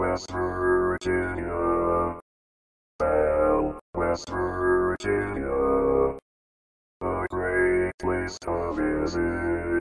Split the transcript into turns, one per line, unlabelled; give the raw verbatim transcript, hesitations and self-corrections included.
West Virginia. Belle, West Virginia. A great place to visit.